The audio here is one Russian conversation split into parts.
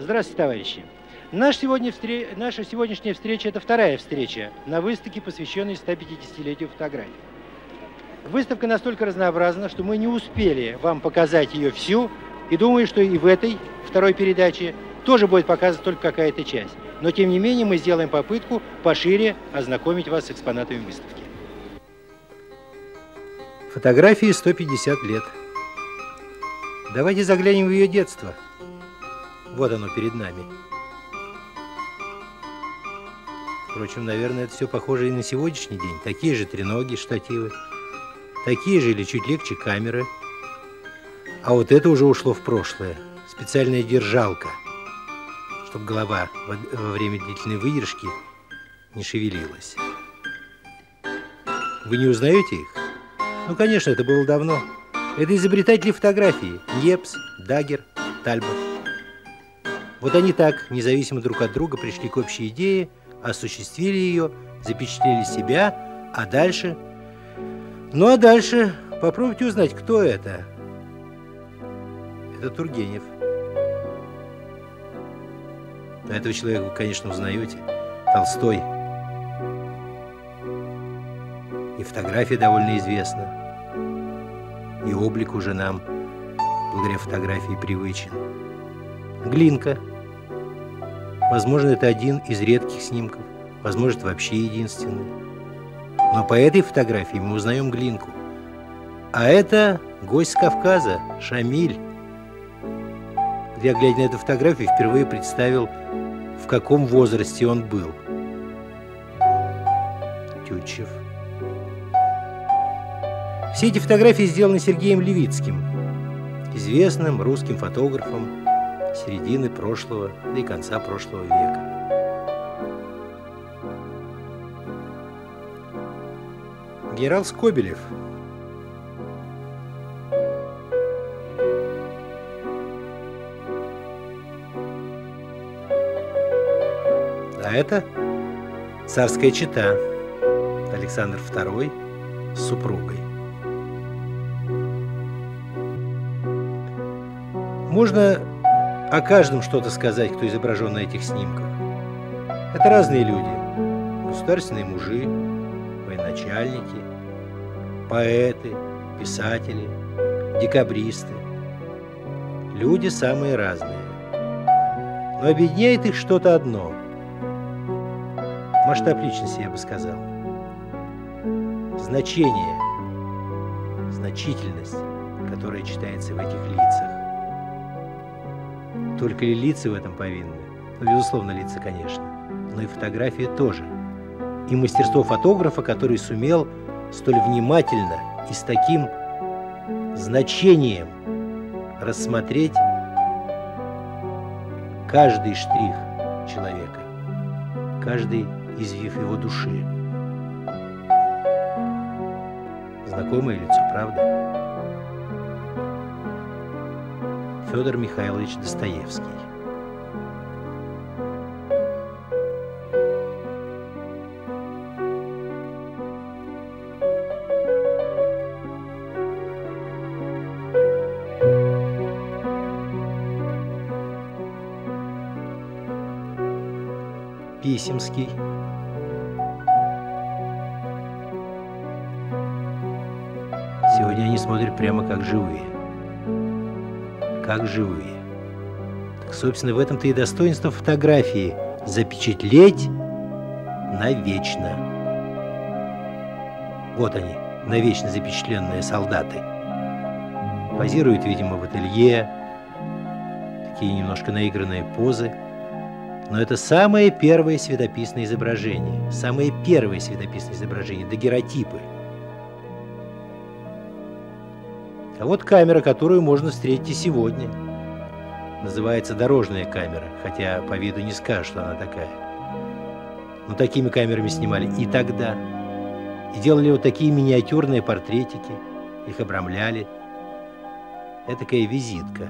Здравствуйте, товарищи. Наша сегодняшняя встреча – это вторая встреча на выставке, посвященной 150-летию фотографии. Выставка настолько разнообразна, что мы не успели вам показать ее всю, и думаю, что и в этой второй передаче тоже будет показана только какая-то часть. Но, тем не менее, мы сделаем попытку пошире ознакомить вас с экспонатами выставки. Фотографии 150 лет. Давайте заглянем в ее детство. Вот оно перед нами. Впрочем, наверное, это все похоже и на сегодняшний день. Такие же треноги, штативы, такие же или чуть легче камеры. А вот это уже ушло в прошлое. Специальная держалка, чтобы голова во время длительной выдержки не шевелилась. Вы не узнаете их? Ну, конечно, это было давно. Это изобретатели фотографии. Ньепс, Дагер, Тальбот. Вот они так, независимо друг от друга, пришли к общей идее, осуществили ее, запечатлели себя, а дальше... Ну, а дальше попробуйте узнать, кто это. Это Тургенев. А этого человека вы, конечно, узнаете. Толстой. И фотография довольно известна. И облик уже нам, благодаря фотографии, привычен. Глинка. Возможно, это один из редких снимков. Возможно, вообще единственный. Но по этой фотографии мы узнаем Глинку. А это гость с Кавказа, Шамиль. Я, глядя на эту фотографию, впервые представил, в каком возрасте он был. Тютчев. Все эти фотографии сделаны Сергеем Левицким, известным русским фотографом середины прошлого, да и конца прошлого века. Генерал Скобелев. А это царская чета, Александр II с супругой. Можно о каждом что-то сказать, кто изображен на этих снимках. Это разные люди. Государственные мужи, военачальники, поэты, писатели, декабристы. Люди самые разные. Но объединяет их что-то одно. Масштаб личности, я бы сказал. Значение, значительность, которая читается в этих лицах. Только ли лица в этом повинны? Ну, безусловно, лица, конечно. Но и фотография тоже. И мастерство фотографа, который сумел столь внимательно и с таким значением рассмотреть каждый штрих человека, каждый извив его души. Знакомое лицо, правда? Федор Михайлович Достоевский. Писемский. Сегодня они смотрят прямо как живые. Как живые. Так, собственно, в этом-то и достоинство фотографии – запечатлеть навечно. Вот они, навечно запечатленные солдаты. Позируют, видимо, в ателье, такие немножко наигранные позы. Но это самое первое светописное изображение. Самое первое светописное изображение, дагеротипы. А вот камера, которую можно встретить и сегодня. Называется дорожная камера, хотя по виду не скажешь, что она такая. Но такими камерами снимали и тогда. И делали вот такие миниатюрные портретики, их обрамляли. Этакая визитка.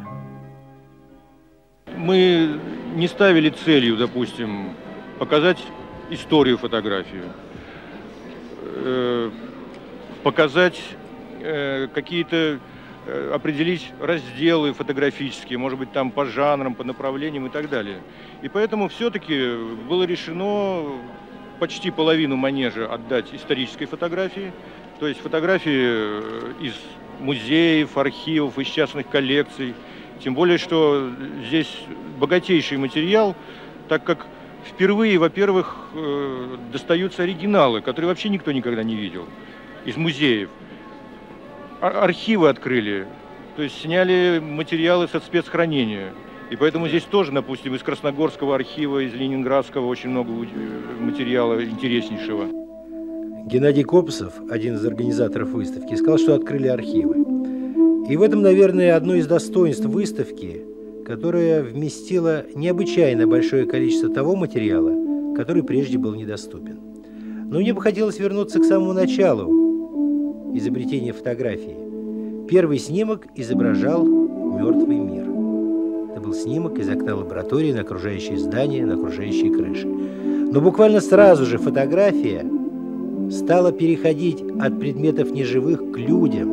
Мы не ставили целью, допустим, показать историю фотографии, показать какие-то определить разделы фотографические, может быть, там по жанрам, по направлениям и так далее. И поэтому все-таки было решено почти половину манежа отдать исторической фотографии, то есть фотографии из музеев, архивов, из частных коллекций. Тем более, что здесь богатейший материал, так как впервые, во-первых, достаются оригиналы, которые вообще никто никогда не видел, из музеев. Архивы открыли, то есть сняли материалы со спецхранения. И поэтому здесь тоже, допустим, из Красногорского архива, из Ленинградского очень много материала интереснейшего. Геннадий Копосов, один из организаторов выставки, сказал, что открыли архивы. И в этом, наверное, одно из достоинств выставки, которая вместила необычайно большое количество того материала, который прежде был недоступен. Но мне бы хотелось вернуться к самому началу изобретения фотографии. Первый снимок изображал мертвый мир. Это был снимок из окна лаборатории на окружающие здания, на окружающие крыши. Но буквально сразу же фотография стала переходить от предметов неживых к людям,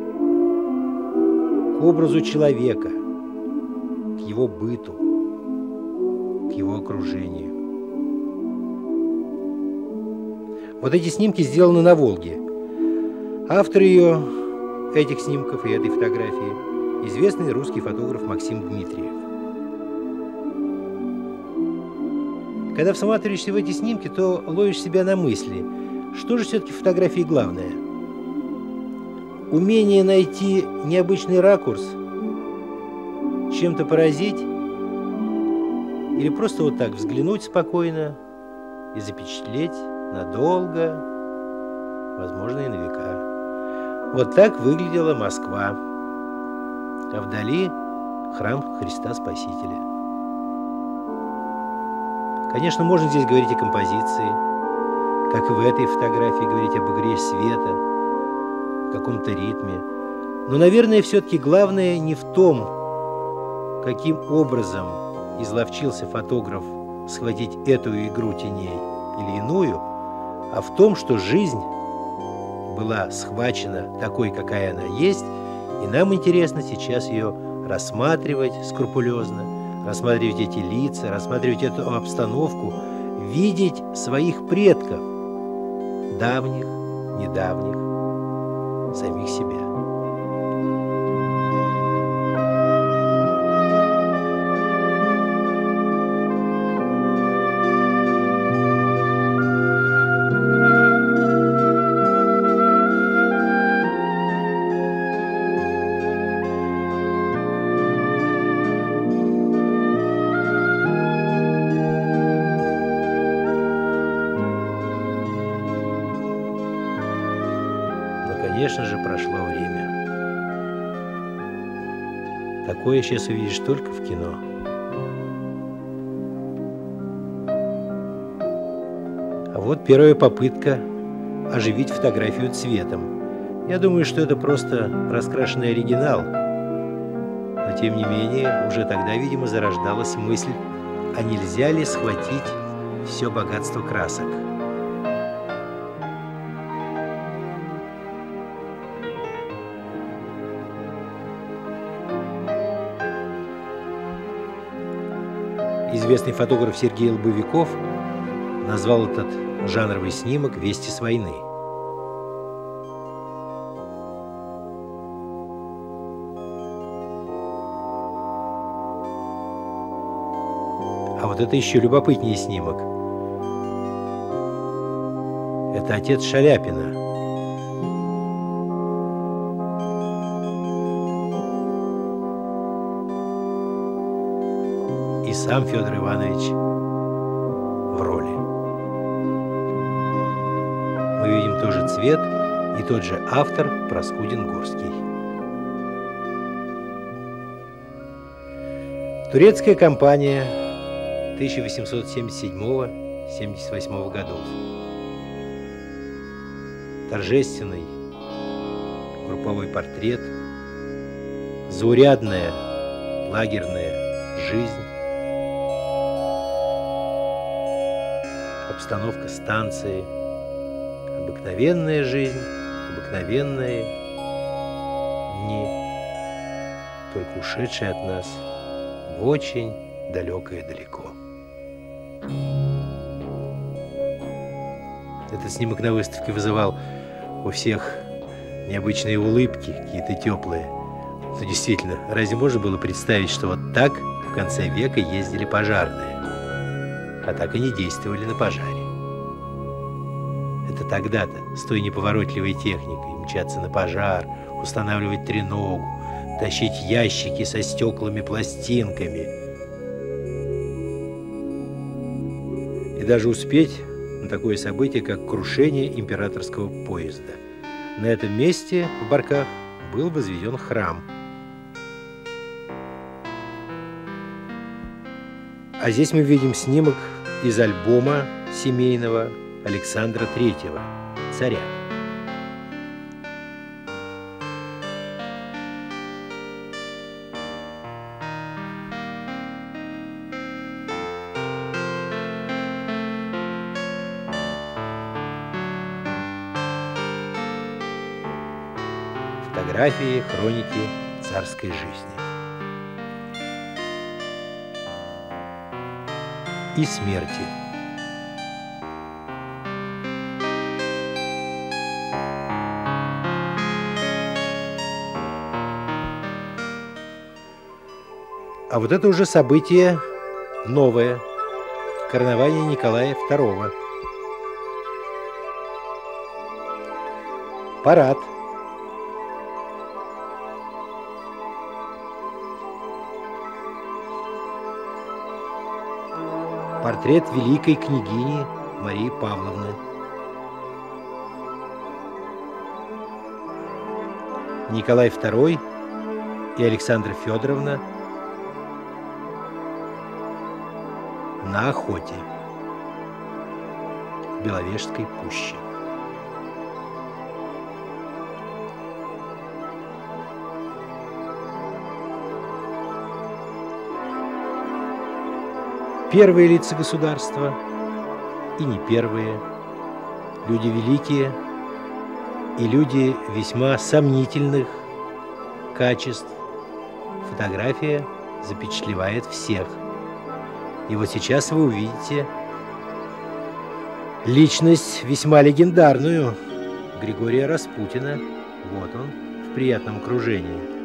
к образу человека, к его быту, к его окружению. Вот эти снимки сделаны на Волге. Автор этих снимков и этой фотографии – известный русский фотограф Максим Дмитриев. Когда всматриваешься в эти снимки, то ловишь себя на мысли, что же все-таки в фотографии главное? Умение найти необычный ракурс, чем-то поразить, или просто вот так взглянуть спокойно и запечатлеть надолго, возможно, и на века. Вот так выглядела Москва, а вдали храм Христа Спасителя. Конечно, можно здесь говорить о композиции, как и в этой фотографии говорить об игре света, о каком-то ритме. Но, наверное, все-таки главное не в том, каким образом изловчился фотограф схватить эту игру теней или иную, а в том, что жизнь была схвачена такой, какая она есть, и нам интересно сейчас ее рассматривать скрупулезно, рассматривать эти лица, рассматривать эту обстановку, видеть своих предков, давних, недавних, самих себя. Конечно же, прошло время. Такое сейчас увидишь только в кино. А вот первая попытка оживить фотографию цветом. Я думаю, что это просто раскрашенный оригинал. Но, тем не менее, уже тогда, видимо, зарождалась мысль, а нельзя ли схватить все богатство красок? Известный фотограф Сергей Лобовиков назвал этот жанровый снимок «Вести с войны». А вот это еще любопытнее снимок. Это отец Шаляпина. И сам Федор Иванович в роли. Мы видим тоже цвет и тот же автор Проскудин-Гурский. Турецкая кампания 1877-78 годов. Торжественный групповой портрет, заурядная лагерная жизнь, обстановка станции, обыкновенная жизнь, обыкновенные дни только ушедший от нас в очень далекое далеко. Этот снимок на выставке вызывал у всех необычные улыбки, какие-то теплые. Но действительно, разве можно было представить, что вот так в конце века ездили пожарные, а так и не действовали на пожаре? Это тогда-то, с той неповоротливой техникой, мчаться на пожар, устанавливать треногу, тащить ящики со стеклами-пластинками. И даже успеть на такое событие, как крушение императорского поезда. На этом месте, в Барках, был возведен храм. А здесь мы видим снимок из альбома семейного Александра III, царя. Фотографии, хроники царской жизни и смерти. А вот это уже событие новое. Коронование Николая II. Парад. Портрет великой княгини Марии Павловны. Николай II и Александра Федоровна на охоте в Беловежской пуще. Первые лица государства и не первые, люди великие и люди весьма сомнительных качеств. Фотография запечатлевает всех. И вот сейчас вы увидите личность весьма легендарную Григория Распутина. Вот он в приятном окружении.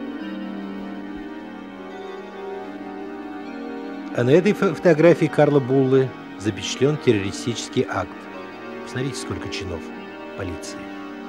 А на этой фотографии Карла Буллы запечатлен террористический акт. Посмотрите, сколько чинов полиции.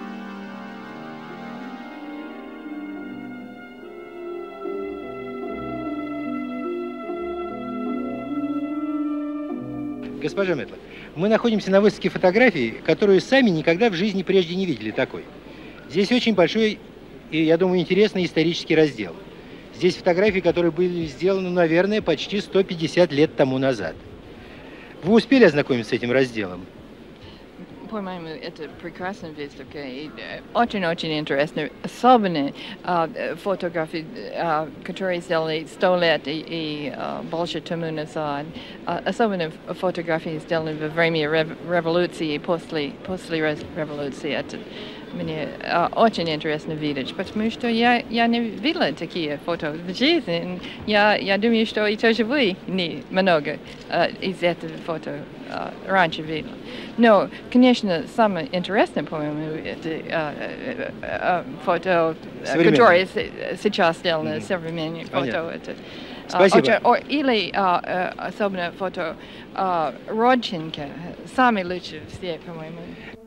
Госпожа Метлок, мы находимся на выставке фотографий, которую сами никогда в жизни прежде не видели такой. Здесь очень большой и, я думаю, интересный исторический раздел. Здесь фотографии, которые были сделаны, наверное, почти 150 лет тому назад. Вы успели ознакомиться с этим разделом? По-моему, это прекрасная выставка и очень-очень интересная. Особенно фотографии, которые сделали 100 лет и больше тому назад. Особенно фотографии, сделаны во время революции и после революции. Это мне очень интересно видеть, потому что я не видела такие фото в жизни. Я думаю, что и тоже вы не много из этого фото раньше видела. Но, конечно, самое интересное, по-моему, это фото, которое сейчас сделано, современное фото. Это, спасибо. Или особенно фото Родченко, самые лучшие все, по-моему.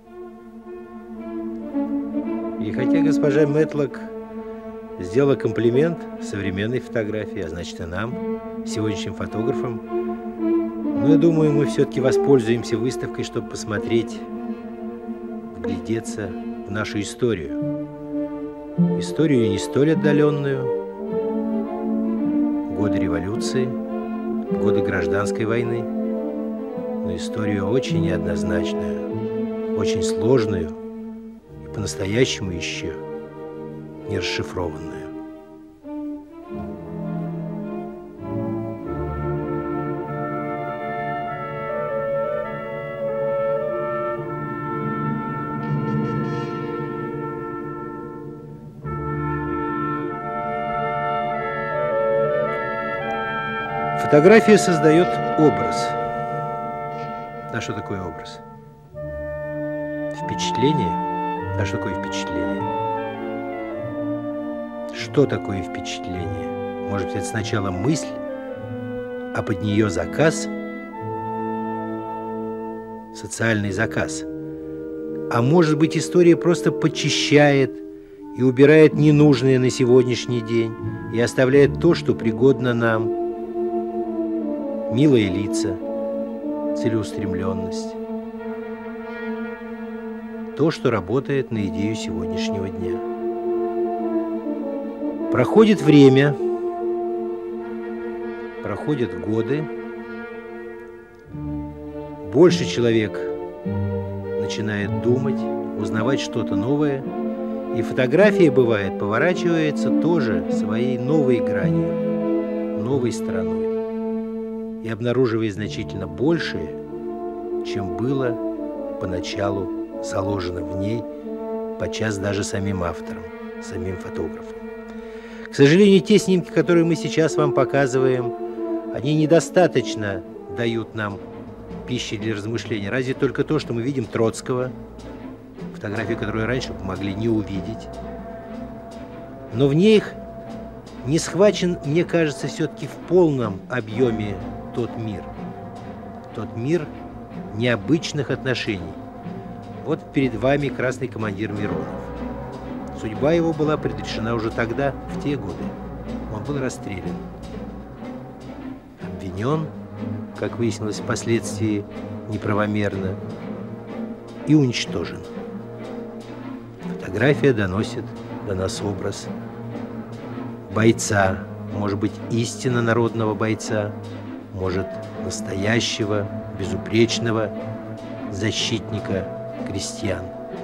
И хотя госпожа Метлок сделала комплимент современной фотографии, а значит и нам, сегодняшним фотографам, но я думаю, мы все-таки воспользуемся выставкой, чтобы посмотреть, вглядеться в нашу историю. Историю не столь отдаленную, годы революции, годы гражданской войны, но историю очень неоднозначную, очень сложную, по-настоящему еще не расшифрованную. Фотография создает образ. А что такое образ? Впечатление? А что такое впечатление? Что такое впечатление? Может быть, это сначала мысль, а под нее заказ, социальный заказ. А может быть, история просто почищает и убирает ненужное на сегодняшний день и оставляет то, что пригодно нам. Милые лица, целеустремленность. То, что работает на идею сегодняшнего дня. Проходит время, проходят годы, больше человек начинает думать, узнавать что-то новое, и фотография, бывает, поворачивается тоже своей новой гранью, новой стороной, и обнаруживает значительно большее, чем было поначалу заложено в ней, подчас даже самим автором, самим фотографом. К сожалению, те снимки, которые мы сейчас вам показываем, они недостаточно дают нам пищи для размышления. Разве только то, что мы видим Троцкого, фотографии, которые раньше могли не увидеть. Но в них не схвачен, мне кажется, все-таки в полном объеме тот мир необычных отношений. Вот перед вами красный командир Миронов. Судьба его была предрешена уже тогда, в те годы. Он был расстрелян. Обвинен, как выяснилось впоследствии, неправомерно, и уничтожен. Фотография доносит до нас образ бойца, может быть, истинно народного бойца, может, настоящего, безупречного защитника крестьян.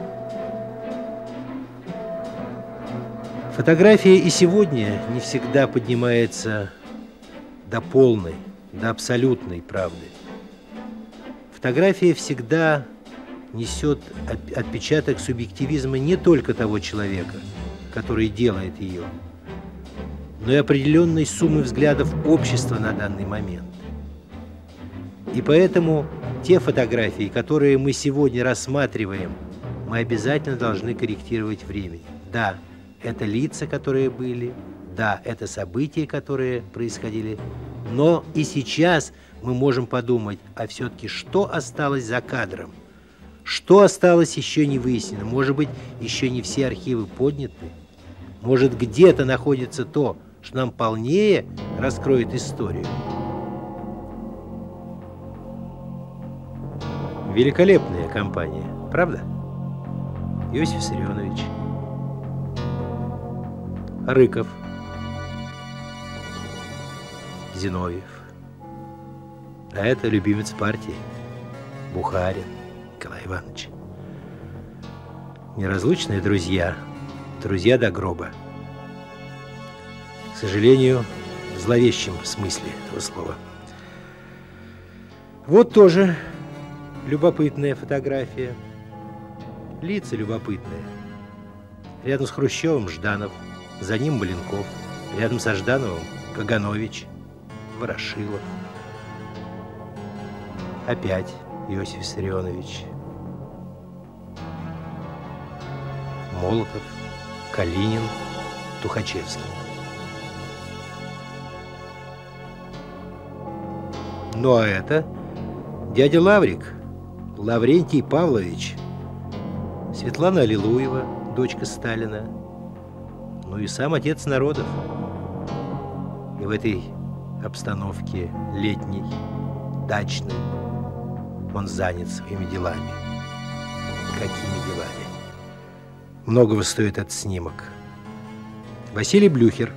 Фотография и сегодня не всегда поднимается до полной, до абсолютной правды. Фотография всегда несет отпечаток субъективизма не только того человека, который делает ее, но и определенной суммы взглядов общества на данный момент. И поэтому те фотографии, которые мы сегодня рассматриваем, мы обязательно должны корректировать временем. Да, это лица, которые были, да, это события, которые происходили, но и сейчас мы можем подумать, а все-таки что осталось за кадром? Что осталось еще не выяснено? Может быть, еще не все архивы подняты? Может, где-то находится то, что нам полнее раскроет историю? Великолепная компания, правда? Иосиф Виссарионович, Рыков, Зиновьев. А это любимец партии Бухарин Николай Иванович. Неразлучные друзья, друзья до гроба. К сожалению, в зловещем смысле этого слова. Вот тоже любопытная фотография. Лица любопытные. Рядом с Хрущевым Жданов, за ним Маленков, рядом со Ждановым Каганович, Ворошилов. Опять Иосиф Виссарионович. Молотов, Калинин, Тухачевский. Ну а это дядя Лаврик, Лаврентий Павлович, Светлана Аллилуева, дочка Сталина, ну и сам отец народов. И в этой обстановке летней, дачной, он занят своими делами. Какими делами? Многого стоит этот снимок. Василий Блюхер.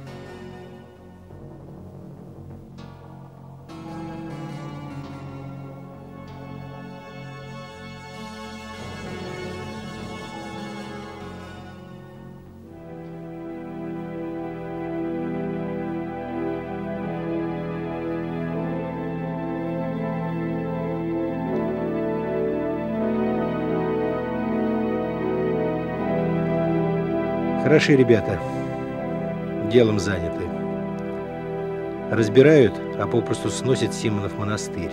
Хороши ребята, делом заняты. разбирают, а попросту сносят Симонов монастырь.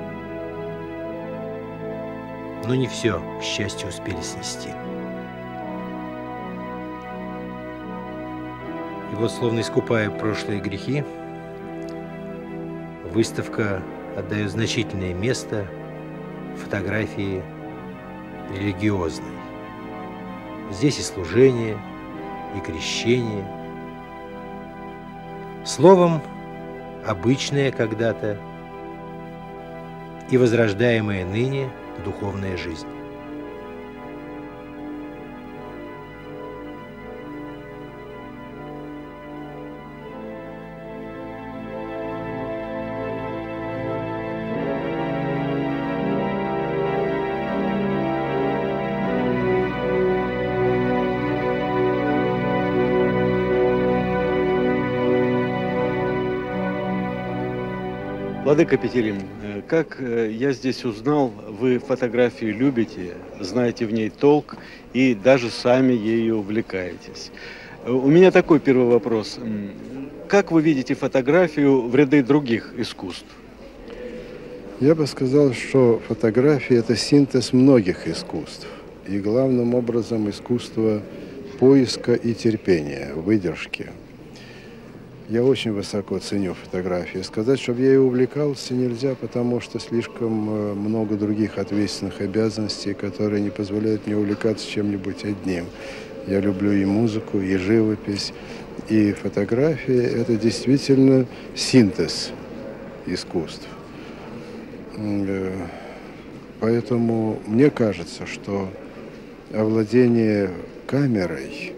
Но не все, к счастью, успели снести. И вот, словно искупая прошлые грехи, выставка отдает значительное место фотографии религиозной. Здесь и служение, и крещение. Словом, обычная когда-то и возрождаемая ныне духовная жизнь. Владыка Петерим, как я здесь узнал, вы фотографию любите, знаете в ней толк и даже сами ею увлекаетесь. У меня такой первый вопрос. Как вы видите фотографию в ряды других искусств? Я бы сказал, что фотография – это синтез многих искусств. И главным образом искусство поиска и терпения, выдержки. Я очень высоко ценю фотографию. Сказать, чтобы я ей увлекался, нельзя, потому что слишком много других ответственных обязанностей, которые не позволяют мне увлекаться чем-нибудь одним. Я люблю и музыку, и живопись, и фотография – это действительно синтез искусств. Поэтому мне кажется, что овладение камерой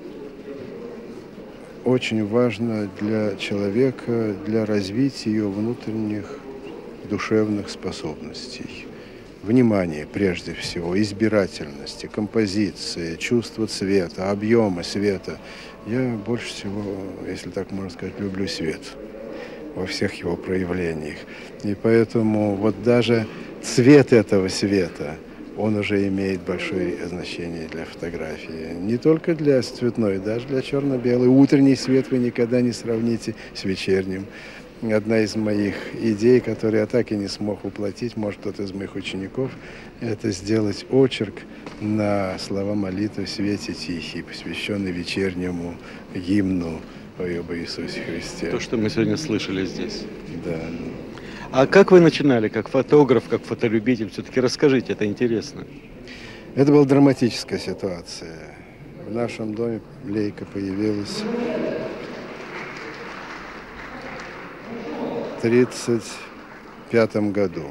очень важно для человека, для развития ее внутренних душевных способностей. Внимание, прежде всего, избирательности, композиции, чувство цвета, объема света. Я больше всего, если так можно сказать, люблю свет во всех его проявлениях. И поэтому вот даже цвет этого света, он уже имеет большое значение для фотографии. Не только для цветной, даже для черно-белой. Утренний свет вы никогда не сравните с вечерним. Одна из моих идей, которую я так и не смог воплотить, может, кто-то из моих учеников, это сделать очерк на слова молитвы «В свете тихий», посвященный вечернему гимну об Иисусе Христе. То, что мы сегодня слышали здесь. Да. А как вы начинали, как фотограф, как фотолюбитель? Все-таки расскажите, это интересно. Это была драматическая ситуация. В нашем доме Лейка появилась в 1935 году.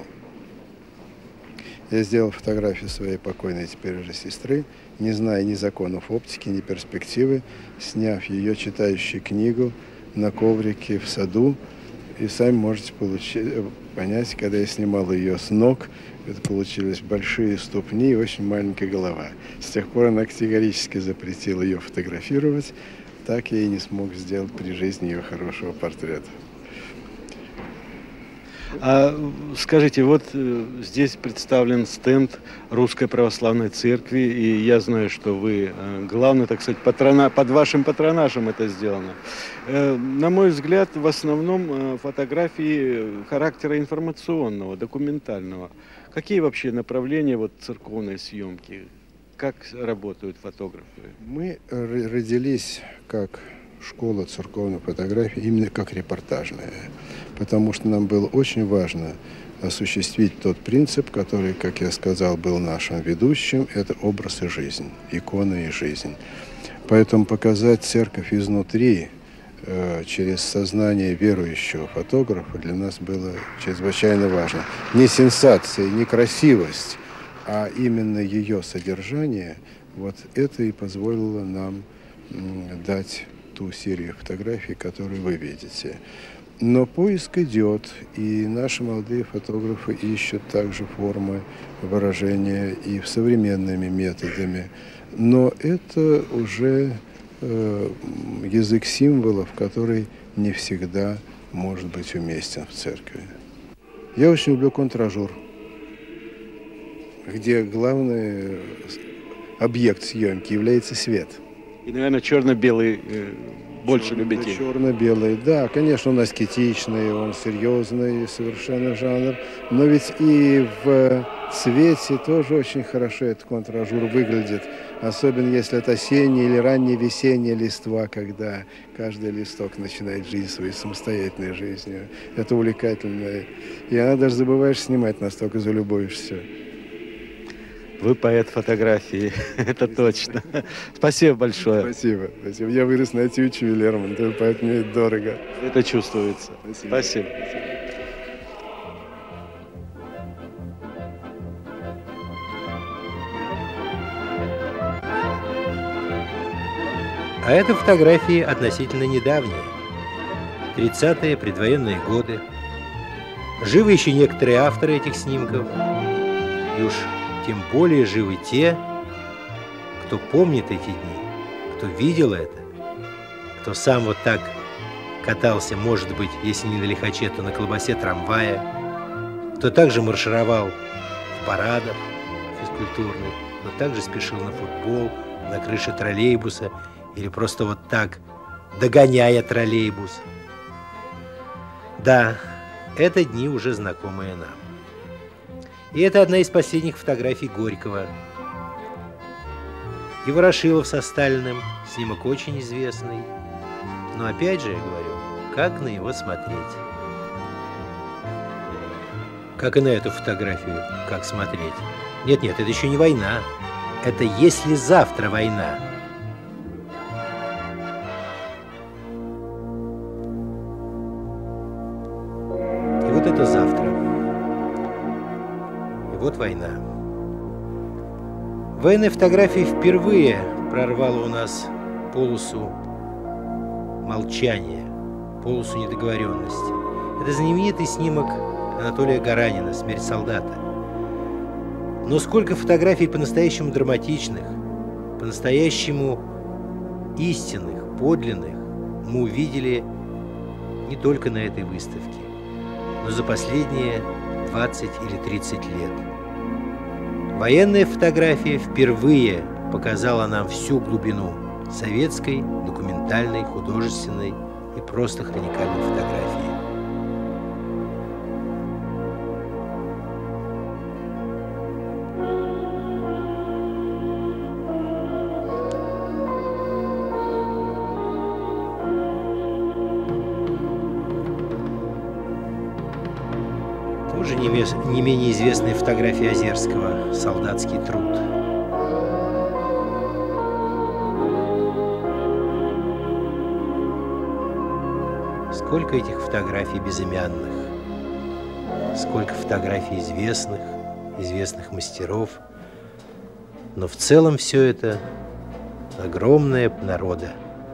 Я сделал фотографию своей покойной теперь уже сестры, не зная ни законов оптики, ни перспективы, сняв ее читающую книгу на коврике в саду. И сами можете понять, когда я снимал ее с ног, это получились большие ступни и очень маленькая голова. С тех пор она категорически запретила ее фотографировать. Так я и не смог сделать при жизни ее хорошего портрета. А скажите, вот здесь представлен стенд Русской Православной Церкви, и я знаю, что вы главный, так сказать, под вашим патронажем это сделано. На мой взгляд, в основном фотографии характера информационного, документального. Какие вообще направления вот церковной съемки? Как работают фотографы? Мы родились как школа церковной фотографии, именно как репортажная, потому что нам было очень важно осуществить тот принцип, который, как я сказал, был нашим ведущим, это образ и жизнь, икона и жизнь. Поэтому показать церковь изнутри через сознание верующего фотографа для нас было чрезвычайно важно. Не сенсация, не красивость, а именно ее содержание, вот это и позволило нам дать ту серию фотографий, которую вы видите. Но поиск идет, и наши молодые фотографы ищут также формы выражения и современными методами. Но это уже язык символов, который не всегда может быть уместен в церкви. Я очень люблю контражур, где главный объект съемки является свет. И, наверное, черно-белый больше любите? Черно-белый, да, конечно, он аскетичный, он серьезный совершенно жанр, но ведь и в цвете тоже очень хорошо этот контражур выглядит, особенно если это осенняя или ранняя весенняя листва, когда каждый листок начинает жизнь своей самостоятельной жизнью. Это увлекательно, и она даже забываешь снимать, настолько залюбуешься. Вы поэт фотографии, это точно. Спасибо большое. Спасибо. Я вырос на Тютчеве, Лермонтова, поэтому мне это дорого. Это чувствуется. Спасибо. А это фотографии относительно недавние. 30-е, предвоенные годы. Живы еще некоторые авторы этих снимков. И уж тем более живы те, кто помнит эти дни, кто видел это, кто сам вот так катался, может быть, если не на лихаче, то на колбасе трамвая, кто также маршировал в парадах физкультурных, кто также спешил на футбол, на крыше троллейбуса или просто вот так, догоняя троллейбус. Да, это дни уже знакомые нам. И это одна из последних фотографий Горького. И Ворошилов со Сталиным, снимок очень известный. Но опять же, я говорю, как на него смотреть? Как и на эту фотографию, как смотреть? Нет, это еще не война. Это если завтра война. И вот это завтра. И вот война. Военная фотография впервые прорвала у нас полосу молчания, полосу недоговоренности. Это знаменитый снимок Анатолия Гаранина «Смерть солдата». Но сколько фотографий по-настоящему драматичных, по-настоящему истинных, подлинных мы увидели не только на этой выставке, но за последние 20 или 30 лет. Военная фотография впервые показала нам всю глубину советской, документальной, художественной и просто хроникальной фотографии. Тоже не менее известная фотография Озерского «Солдатский труд». Сколько этих фотографий безымянных, сколько фотографий известных мастеров, но в целом все это огромное народа.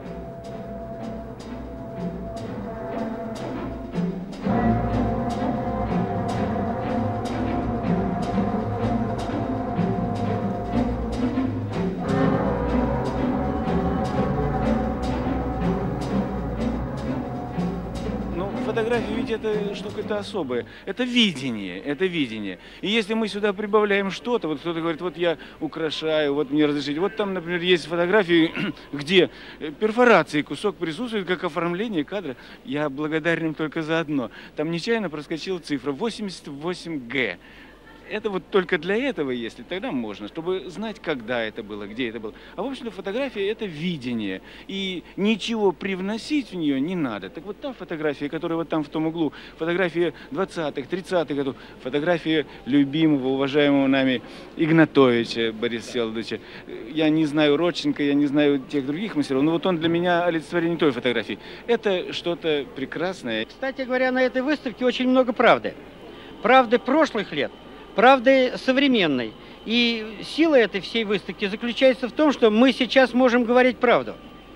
Фотография ведь это штука-то особая. Это видение, это видение. И если мы сюда прибавляем что-то, вот кто-то говорит, вот я украшаю, вот мне разрешите. Вот там, например, есть фотографии, где перфорации кусок присутствует, как оформление кадра. Я благодарен им только за одно. Там нечаянно проскочила цифра 88Г. Это вот только для этого, если тогда можно, чтобы знать, когда это было, где это было. А в общем-то фотография – это видение, и ничего привносить в нее не надо. Так вот та фотография, которая вот там в том углу, фотография 20-х, 30-х годов, фотография любимого, уважаемого нами Игнатовича Бориса Всеволодовича. Я не знаю Родченко, я не знаю тех других мастеров, но вот он для меня олицетворение той фотографии. Это что-то прекрасное. Кстати говоря, на этой выставке очень много правды. Правды прошлых лет. Правды современной. И сила этой всей выставки заключается в том, что мы сейчас можем говорить правду.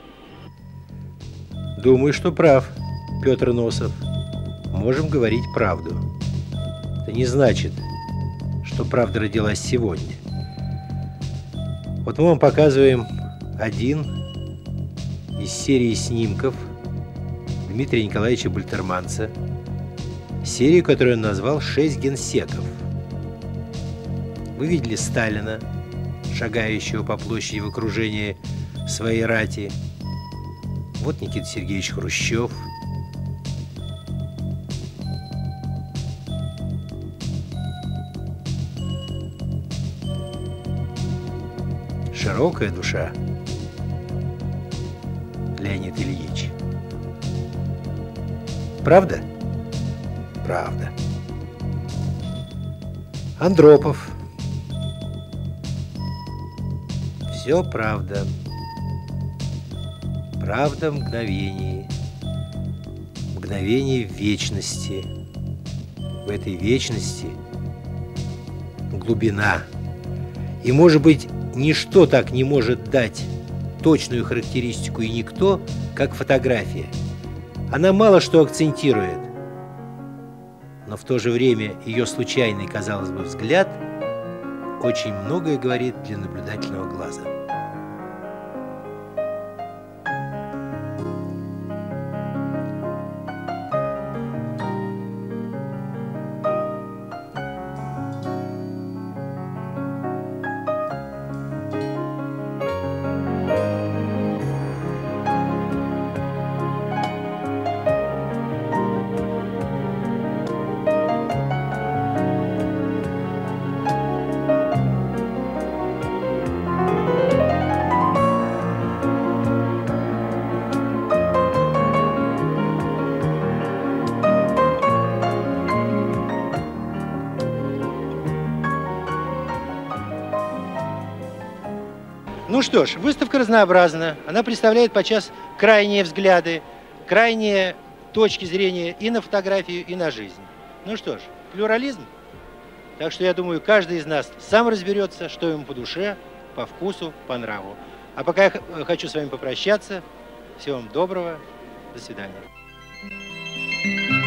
Думаю, что прав Петр Носов. Можем говорить правду. Это не значит, что правда родилась сегодня. Вот мы вам показываем один из серии снимков Дмитрия Николаевича Бальтерманца, серию, которую он назвал «6 генсеков». Вы видели Сталина, шагающего по площади в окружении своей рати. Вот Никита Сергеевич Хрущев. Широкая душа. Леонид Ильич. Правда? Правда. Андропов. Все правда. Правда в мгновении. Мгновение в вечности. В этой вечности глубина. И, может быть, ничто так не может дать точную характеристику и никто, как фотография. Она мало что акцентирует, но в то же время ее случайный, казалось бы, взгляд очень многое говорит для наблюдательного глаза. Ну что ж, выставка разнообразна. Она представляет подчас крайние взгляды, крайние точки зрения и на фотографию, и на жизнь. Ну что ж, плюрализм. Так что я думаю, каждый из нас сам разберется, что ему по душе, по вкусу, по нраву. А пока я хочу с вами попрощаться. Всего вам доброго. До свидания.